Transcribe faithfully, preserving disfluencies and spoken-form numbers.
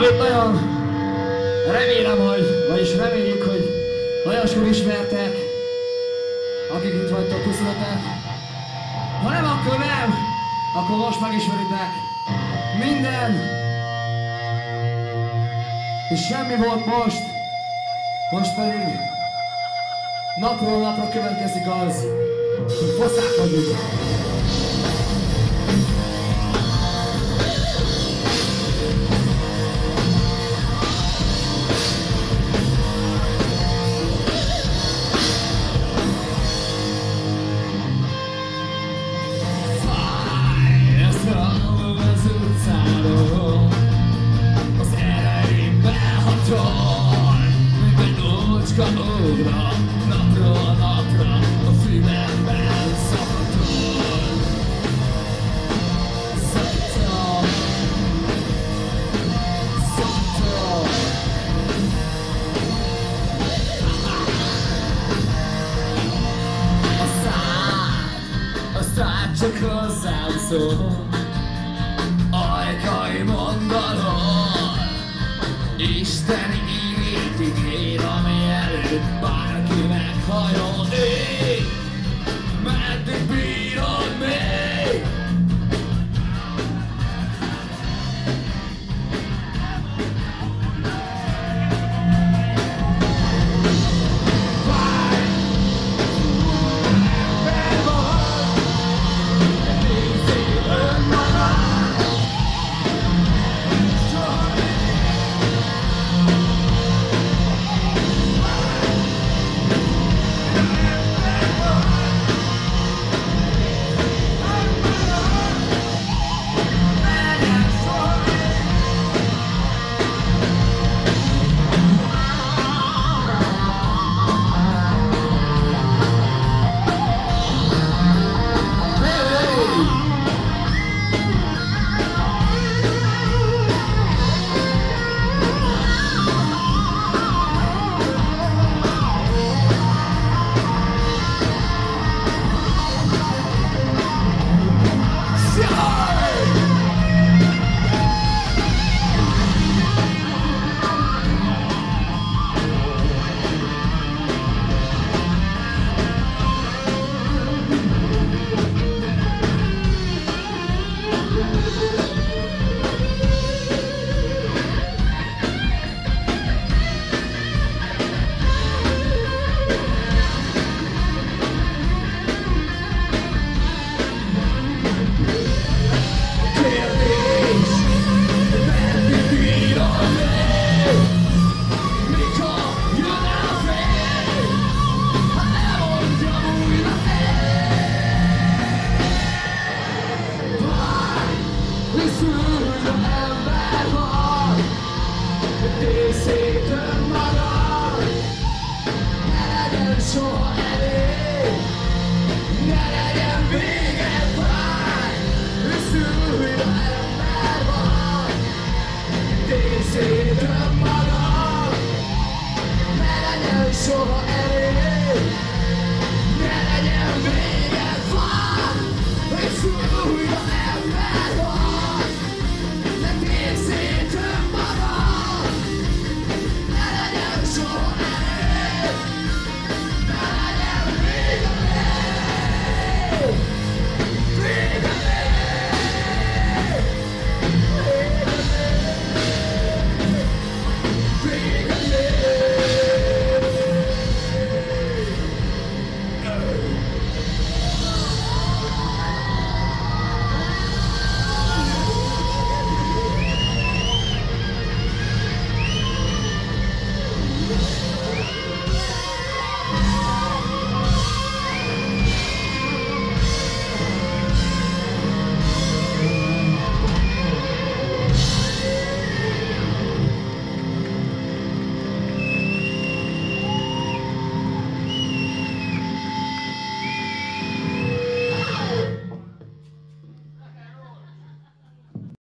amit nagyon remélem, hogy, vagyis reméljük, hogy nagyon sokan ismertek, akik itt vagytok, köszönetek. Ha nem, akkor nem, akkor most megismeritek. Minden és semmi volt most, most pedig napról napra következik az, hogy faszák vagyunk. Napról napra a fülemben szakadol, szakadol, szakadol. A szád, a szád csak hozzám szól, ajkai mondalom, Isten ígét ígér, ami előtt bárki meghajol.